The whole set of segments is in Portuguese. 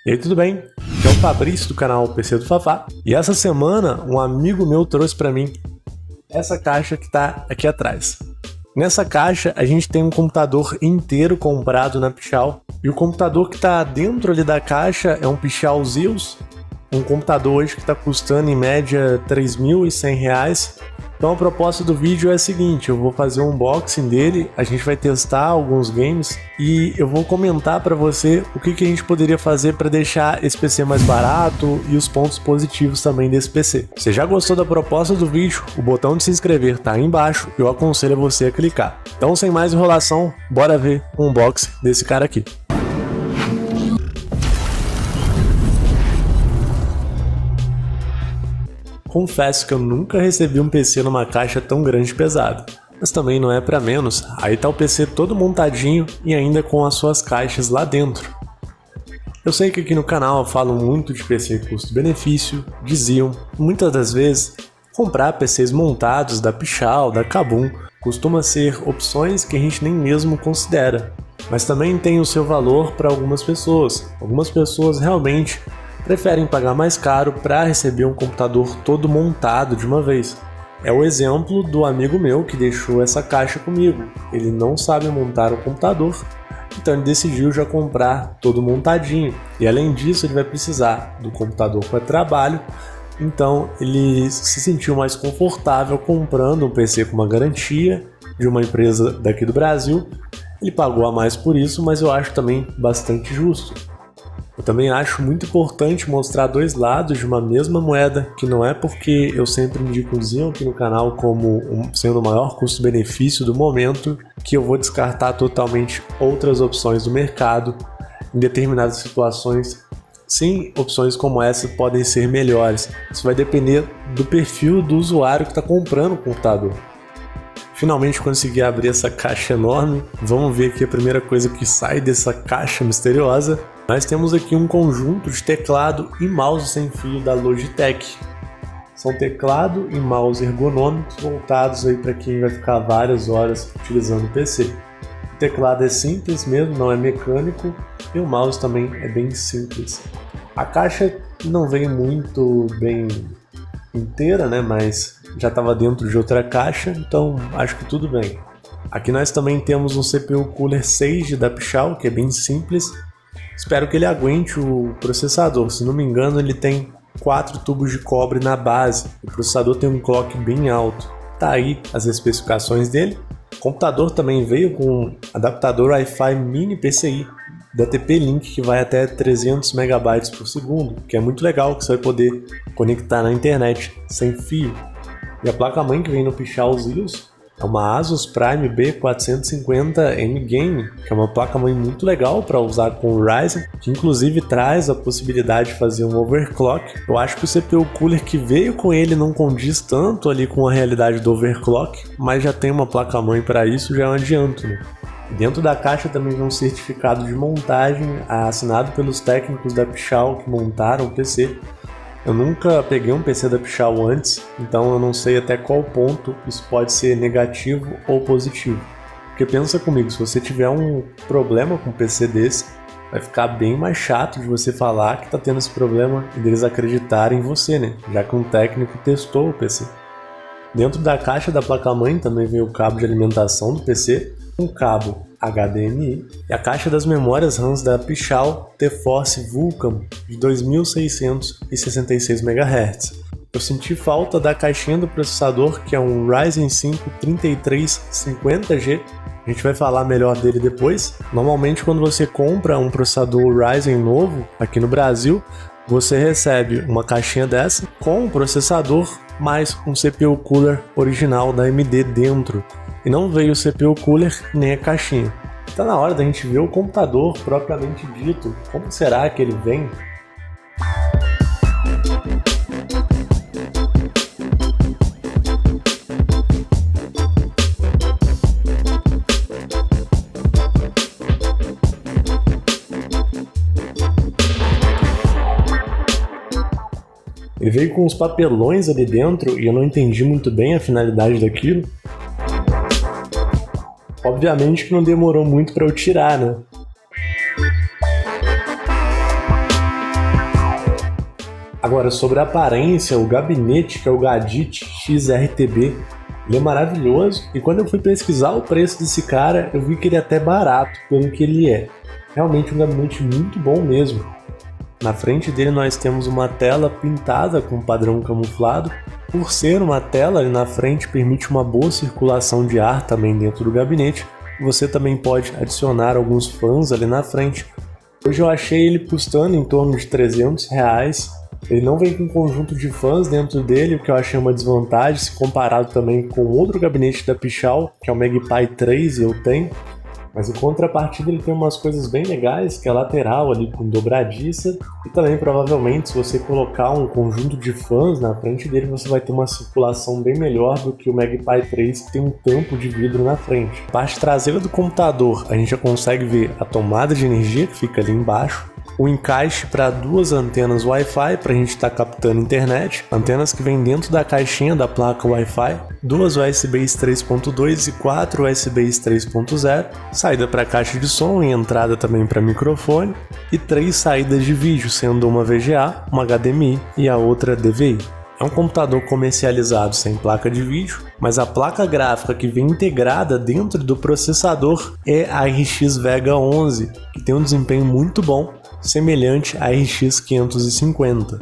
E aí, tudo bem? Aqui é o Fabrício do canal PC do Fafá. E essa semana, um amigo meu trouxe para mim essa caixa que está aqui atrás. Nessa caixa, a gente tem um computador inteiro comprado na Pichau. E o computador que está dentro ali da caixa é um Pichau Zeus. Um computador hoje que está custando em média R$ 3.100. Então a proposta do vídeo é a seguinte: eu vou fazer um unboxing dele, a gente vai testar alguns games e eu vou comentar para você o que a gente poderia fazer para deixar esse PC mais barato e os pontos positivos também desse PC. Se já gostou da proposta do vídeo, o botão de se inscrever tá aí embaixo e eu aconselho você a clicar. Então, sem mais enrolação, bora ver o unboxing desse cara aqui. Confesso que eu nunca recebi um PC numa caixa tão grande e pesada, mas também não é para menos. Aí tá o PC todo montadinho e ainda com as suas caixas lá dentro. Eu sei que aqui no canal eu falo muito de PC custo-benefício, diziam, muitas das vezes, comprar PCs montados da Pichau, da Kabum, costuma ser opções que a gente nem mesmo considera, mas também tem o seu valor para algumas pessoas. Algumas pessoas realmente preferem pagar mais caro para receber um computador todo montado de uma vez. É o exemplo do amigo meu que deixou essa caixa comigo. Ele não sabe montar o computador, então ele decidiu já comprar todo montadinho. E além disso, ele vai precisar do computador para trabalho, então ele se sentiu mais confortável comprando um PC com uma garantia de uma empresa daqui do Brasil. Ele pagou a mais por isso, mas eu acho também bastante justo. Eu também acho muito importante mostrar dois lados de uma mesma moeda, que não é porque eu sempre indico o Xeon aqui no canal como sendo o maior custo-benefício do momento que eu vou descartar totalmente outras opções do mercado. Em determinadas situações, sim, opções como essa podem ser melhores. Isso vai depender do perfil do usuário que está comprando o computador. Finalmente consegui abrir essa caixa enorme. Vamos ver aqui a primeira coisa que sai dessa caixa misteriosa. Nós temos aqui um conjunto de teclado e mouse sem fio da Logitech. São teclado e mouse ergonômicos voltados aí para quem vai ficar várias horas utilizando o PC. O teclado é simples mesmo, não é mecânico, e o mouse também é bem simples. A caixa não vem muito bem inteira, né, mas já estava dentro de outra caixa, então acho que tudo bem. Aqui nós também temos um CPU Cooler Sage da Pichau, que é bem simples. Espero que ele aguente o processador. Se não me engano, ele tem 4 tubos de cobre na base. O processador tem um clock bem alto. Tá aí as especificações dele. O computador também veio com adaptador Wi-Fi mini PCI da TP-Link, que vai até 300 MB por segundo, que é muito legal, que você vai poder conectar na internet sem fio. E a placa-mãe que vem no Pichau Zeus é uma Asus Prime B450M Game, que é uma placa-mãe muito legal para usar com o Ryzen, que inclusive traz a possibilidade de fazer um overclock. Eu acho que o CPU Cooler que veio com ele não condiz tanto ali com a realidade do overclock, mas já tem uma placa-mãe para isso, já é um adianto, né? Dentro da caixa também vem um certificado de montagem assinado pelos técnicos da Pichau que montaram o PC. Eu nunca peguei um PC da Pichau antes, então eu não sei até qual ponto isso pode ser negativo ou positivo. Porque pensa comigo, se você tiver um problema com um PC desse, vai ficar bem mais chato de você falar que está tendo esse problema e deles acreditarem em você, né? Já que um técnico testou o PC. Dentro da caixa da placa-mãe também vem o cabo de alimentação do PC, um cabo HDMI e a caixa das memórias RAM da Pichau TeForce Vulcan de 2666 MHz. Eu senti falta da caixinha do processador, que é um Ryzen 5 3350G. A gente vai falar melhor dele depois. Normalmente quando você compra um processador Ryzen novo aqui no Brasil, você recebe uma caixinha dessa com um processador mais um CPU Cooler original da AMD dentro. E não veio o CPU Cooler nem a caixinha. Está na hora da gente ver o computador propriamente dito. Como será que ele vem? Ele veio com uns papelões ali dentro e eu não entendi muito bem a finalidade daquilo. Obviamente que não demorou muito para eu tirar, né? Agora, sobre a aparência, o gabinete, que é o Gadget XRTB, ele é maravilhoso, e quando eu fui pesquisar o preço desse cara, eu vi que ele é até barato pelo que ele é. Realmente um gabinete muito bom mesmo. Na frente dele nós temos uma tela pintada com padrão camuflado. Por ser uma tela ali na frente, permite uma boa circulação de ar também dentro do gabinete. Você também pode adicionar alguns fãs ali na frente. Hoje eu achei ele custando em torno de R$300. Ele não vem com um conjunto de fãs dentro dele, o que eu achei uma desvantagem, se comparado também com outro gabinete da Pichau, que é o Magpie 3, e eu tenho. Mas em contrapartida ele tem umas coisas bem legais, que é a lateral ali com dobradiça, e também provavelmente se você colocar um conjunto de fãs na frente dele, você vai ter uma circulação bem melhor do que o Magpie 3, que tem um tampo de vidro na frente. Na parte traseira do computador, a gente já consegue ver a tomada de energia que fica ali embaixo, o encaixe para duas antenas Wi-Fi para a gente estar captando internet, antenas que vêm dentro da caixinha da placa Wi-Fi, duas USBs 3.2 e 4 USBs 3.0, saída para caixa de som e entrada também para microfone, e 3 saídas de vídeo, sendo uma VGA, uma HDMI e a outra DVI. É um computador comercializado sem placa de vídeo, mas a placa gráfica que vem integrada dentro do processador é a RX Vega 11, que tem um desempenho muito bom, semelhante à RX 550.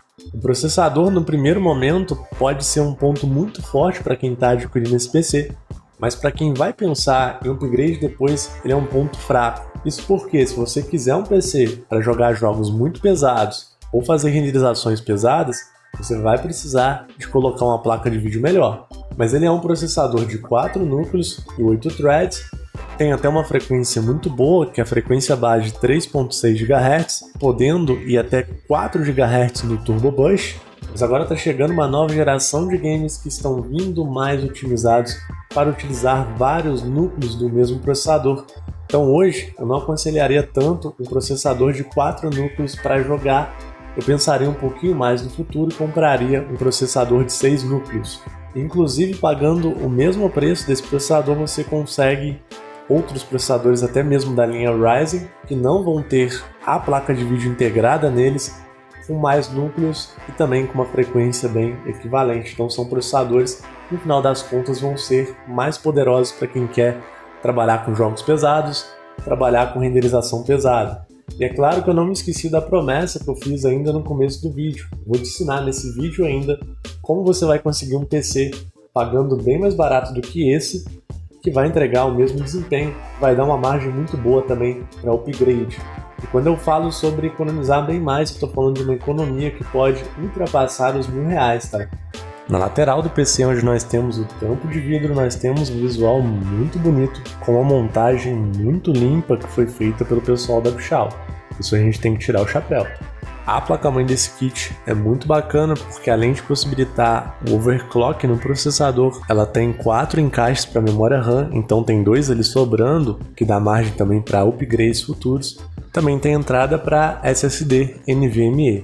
O processador no primeiro momento pode ser um ponto muito forte para quem está adquirindo esse PC, mas para quem vai pensar em upgrade depois, ele é um ponto fraco. Isso porque se você quiser um PC para jogar jogos muito pesados ou fazer renderizações pesadas, você vai precisar de colocar uma placa de vídeo melhor. Mas ele é um processador de 4 núcleos e 8 threads, tem até uma frequência muito boa, que é a frequência base de 3.6 GHz, podendo ir até 4 GHz no Turbo Boost. Mas agora está chegando uma nova geração de games que estão vindo mais otimizados para utilizar vários núcleos do mesmo processador. Então hoje eu não aconselharia tanto um processador de 4 núcleos para jogar. Eu pensaria um pouquinho mais no futuro e compraria um processador de 6 núcleos. Inclusive, pagando o mesmo preço desse processador, você consegue outros processadores até mesmo da linha Ryzen, que não vão ter a placa de vídeo integrada neles, com mais núcleos e também com uma frequência bem equivalente. Então são processadores que no final das contas vão ser mais poderosos para quem quer trabalhar com jogos pesados, trabalhar com renderização pesada. E é claro que eu não me esqueci da promessa que eu fiz ainda no começo do vídeo. Vou te ensinar nesse vídeo ainda como você vai conseguir um PC pagando bem mais barato do que esse, que vai entregar o mesmo desempenho, vai dar uma margem muito boa também para upgrade. E quando eu falo sobre economizar bem mais, eu estou falando de uma economia que pode ultrapassar os R$1.000, tá? Na lateral do PC, onde nós temos o tampo de vidro, nós temos um visual muito bonito, com uma montagem muito limpa que foi feita pelo pessoal da Pichau. Isso a gente tem que tirar o chapéu. A placa-mãe desse kit é muito bacana porque, além de possibilitar o overclock no processador, ela tem 4 encaixes para memória RAM, então tem 2 ali sobrando, que dá margem também para upgrades futuros. Também tem entrada para SSD NVMe.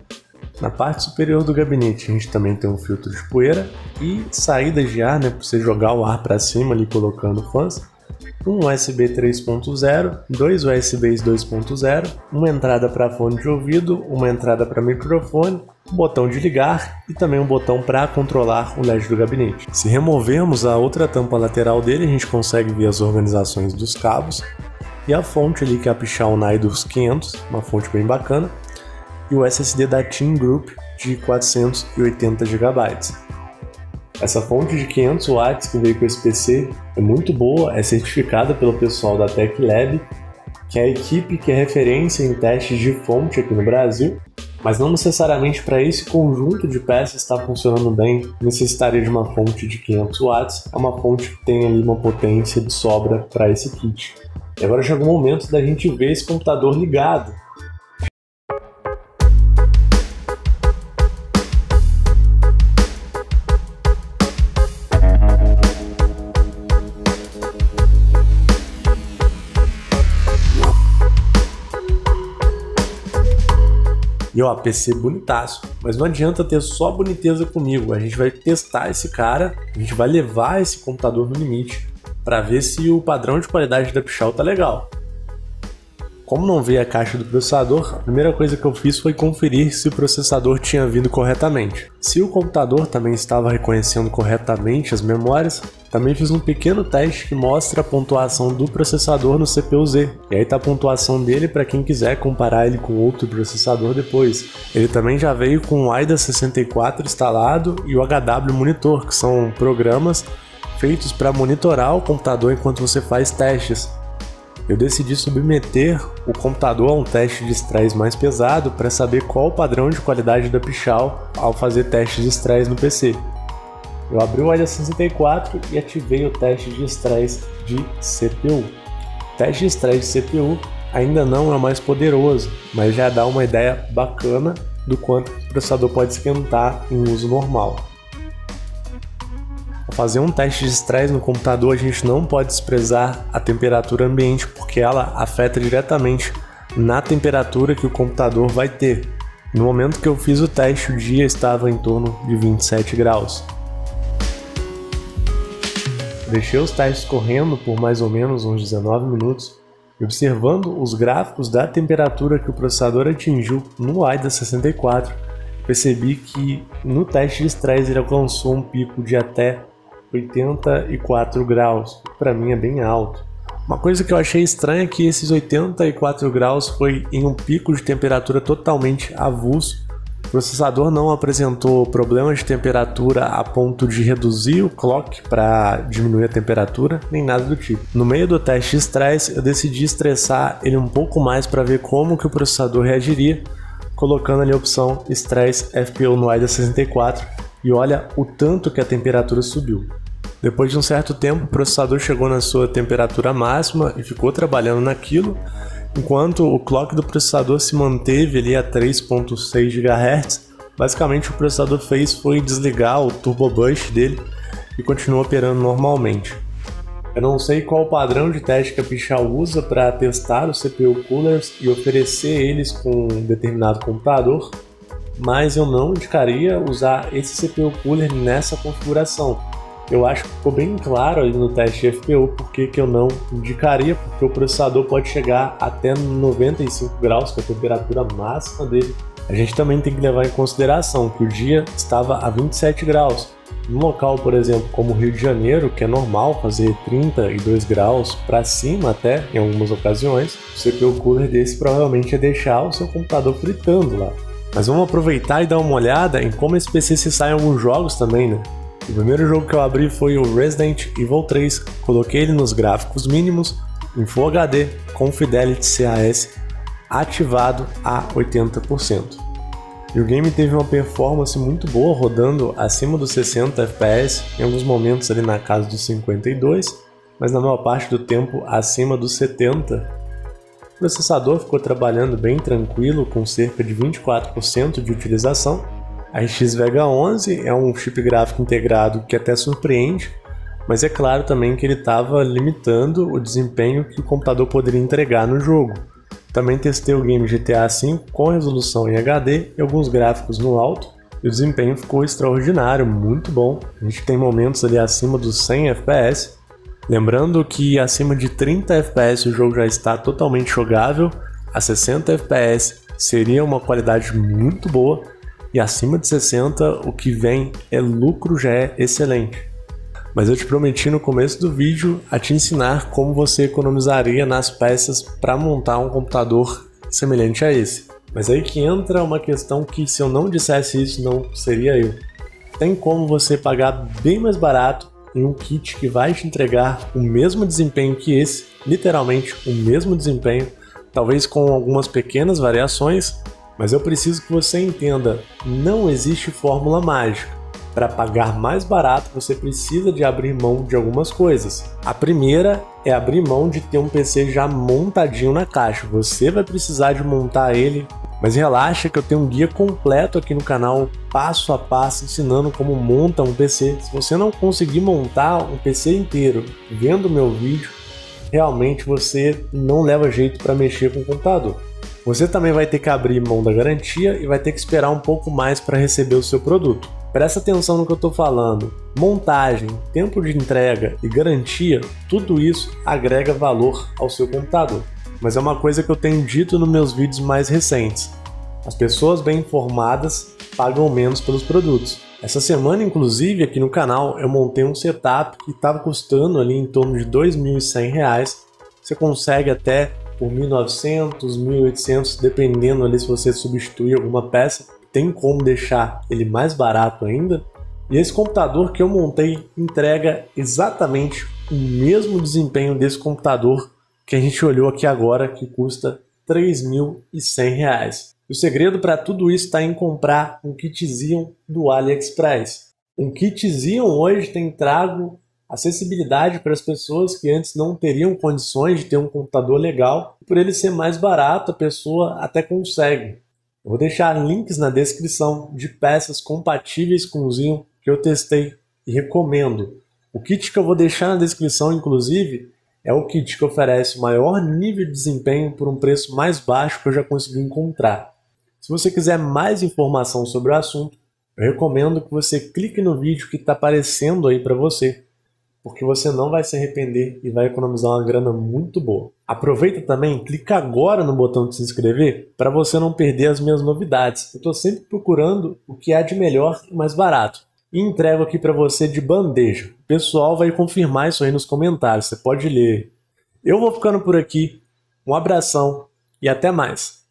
Na parte superior do gabinete a gente também tem um filtro de poeira e saídas de ar, para você jogar o ar para cima ali colocando fãs. Um USB 3.0, dois USBs 2.0, uma entrada para fone de ouvido, uma entrada para microfone, um botão de ligar e também um botão para controlar o LED do gabinete. Se removermos a outra tampa lateral dele, a gente consegue ver as organizações dos cabos e a fonte ali que é a Pichau Nidus 500, uma fonte bem bacana, e o SSD da Team Group de 480 GB. Essa fonte de 500 watts que veio com esse PC é muito boa, é certificada pelo pessoal da Tech Lab, que é a equipe que é referência em testes de fonte aqui no Brasil, mas não necessariamente para esse conjunto de peças estar funcionando bem, necessitaria de uma fonte de 500 watts, é uma fonte que tem ali uma potência de sobra para esse kit. E agora chegou o momento da gente ver esse computador ligado. E ó, PC bonitaço, mas não adianta ter só boniteza comigo, a gente vai testar esse cara, a gente vai levar esse computador no limite para ver se o padrão de qualidade da Pichau tá legal. Como não veio a caixa do processador, a primeira coisa que eu fiz foi conferir se o processador tinha vindo corretamente. Se o computador também estava reconhecendo corretamente as memórias, também fiz um pequeno teste que mostra a pontuação do processador no CPU-Z. E aí tá a pontuação dele para quem quiser comparar ele com outro processador depois. Ele também já veio com o AIDA 64 instalado e o HW Monitor, que são programas feitos para monitorar o computador enquanto você faz testes. Eu decidi submeter o computador a um teste de estresse mais pesado para saber qual o padrão de qualidade da Pichau ao fazer testes de estresse no PC. Eu abri o AIDA 64 e ativei o teste de estresse de CPU. O teste de estresse de CPU ainda não é o mais poderoso, mas já dá uma ideia bacana do quanto o processador pode esquentar em uso normal. Ao fazer um teste de estresse no computador, a gente não pode desprezar a temperatura ambiente, porque ela afeta diretamente na temperatura que o computador vai ter. No momento que eu fiz o teste, o dia estava em torno de 27 graus. Deixei os testes correndo por mais ou menos uns 19 minutos, e observando os gráficos da temperatura que o processador atingiu no AIDA 64, percebi que no teste de estresse ele alcançou um pico de até 84 graus, para mim é bem alto. Uma coisa que eu achei estranha é que esses 84 graus foi em um pico de temperatura totalmente avulso. O processador não apresentou problemas de temperatura a ponto de reduzir o clock para diminuir a temperatura, nem nada do tipo. No meio do teste de estresse, eu decidi estressar ele um pouco mais para ver como que o processador reagiria, colocando ali a opção Stress FPU no AIDA 64, e olha o tanto que a temperatura subiu. Depois de um certo tempo, o processador chegou na sua temperatura máxima e ficou trabalhando naquilo, enquanto o clock do processador se manteve ali a 3.6 GHz. Basicamente o processador fez foi desligar o Turbo Boost dele e continuou operando normalmente. Eu não sei qual o padrão de teste que a Pichau usa para testar os CPU coolers e oferecer eles com um determinado computador, mas eu não indicaria usar esse CPU cooler nessa configuração. Eu acho que ficou bem claro ali no teste de FPU porque que eu não indicaria, porque o processador pode chegar até 95 graus, que é a temperatura máxima dele. A gente também tem que levar em consideração que o dia estava a 27 graus. Num local, por exemplo, como o Rio de Janeiro, que é normal fazer 32 graus para cima até, em algumas ocasiões, o CPU cooler desse provavelmente ia deixar o seu computador fritando lá. Mas vamos aproveitar e dar uma olhada em como esse PC se sai em alguns jogos também, né? O primeiro jogo que eu abri foi o Resident Evil 3, coloquei ele nos gráficos mínimos, em Full HD, com Fidelity CAS ativado a 80%. E o game teve uma performance muito boa, rodando acima dos 60 FPS, em alguns momentos ali na casa dos 52, mas na maior parte do tempo acima dos 70. O processador ficou trabalhando bem tranquilo, com cerca de 24% de utilização. A RX Vega 11 é um chip gráfico integrado que até surpreende, mas é claro também que ele estava limitando o desempenho que o computador poderia entregar no jogo. Também testei o game GTA V com resolução em HD e alguns gráficos no alto, e o desempenho ficou extraordinário, muito bom. A gente tem momentos ali acima dos 100 FPS. Lembrando que acima de 30 FPS o jogo já está totalmente jogável, a 60 FPS seria uma qualidade muito boa, e acima de 60 o que vem é lucro, já é excelente. Mas eu te prometi no começo do vídeo a te ensinar como você economizaria nas peças para montar um computador semelhante a esse. Mas aí que entra uma questão que, se eu não dissesse isso, não seria eu. Tem como você pagar bem mais barato em um kit que vai te entregar o mesmo desempenho que esse, literalmente o mesmo desempenho, talvez com algumas pequenas variações, mas eu preciso que você entenda, não existe fórmula mágica. Para pagar mais barato, você precisa de abrir mão de algumas coisas. A primeira é abrir mão de ter um PC já montadinho na caixa. Você vai precisar de montar ele, mas relaxa que eu tenho um guia completo aqui no canal, passo a passo, ensinando como monta um PC. Se você não conseguir montar um PC inteiro vendo o meu vídeo, realmente você não leva jeito para mexer com o computador. Você também vai ter que abrir mão da garantia e vai ter que esperar um pouco mais para receber o seu produto. Presta atenção no que eu estou falando. Montagem, tempo de entrega e garantia, tudo isso agrega valor ao seu computador. mas é uma coisa que eu tenho dito nos meus vídeos mais recentes. As pessoas bem informadas pagam menos pelos produtos. Essa semana, inclusive, aqui no canal, eu montei um setup que estava custando ali em torno de R$ 2.100. Você consegue até por R$ 1.900, R$ 1.800, dependendo ali se você substituir alguma peça. Tem como deixar ele mais barato ainda. E esse computador que eu montei entrega exatamente o mesmo desempenho desse computador que a gente olhou aqui agora, que custa R$ 3.100. O segredo para tudo isso está em comprar um kit Xeon do AliExpress. Um kit Xeon hoje tem trago acessibilidade para as pessoas que antes não teriam condições de ter um computador legal. Por ele ser mais barato, a pessoa até consegue. Eu vou deixar links na descrição de peças compatíveis com o Xeon que eu testei e recomendo. O kit que eu vou deixar na descrição, inclusive, é o kit que oferece o maior nível de desempenho por um preço mais baixo que eu já consegui encontrar. Se você quiser mais informação sobre o assunto, eu recomendo que você clique no vídeo que está aparecendo aí para você, porque você não vai se arrepender e vai economizar uma grana muito boa. Aproveita também, clica agora no botão de se inscrever para você não perder as minhas novidades. Eu estou sempre procurando o que há de melhor e mais barato. E entrego aqui para você de bandeja. O pessoal vai confirmar isso aí nos comentários, você pode ler. Eu vou ficando por aqui, um abração e até mais.